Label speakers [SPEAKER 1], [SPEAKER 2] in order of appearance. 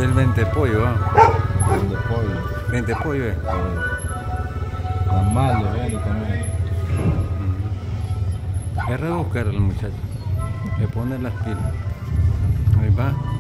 [SPEAKER 1] Del 20 pollo, ¿ah?
[SPEAKER 2] De pollo.
[SPEAKER 1] 20 pollo,
[SPEAKER 2] Tan mal, vende también.
[SPEAKER 1] Es rebuscar el muchacho. Le pone las pilas. Ahí va.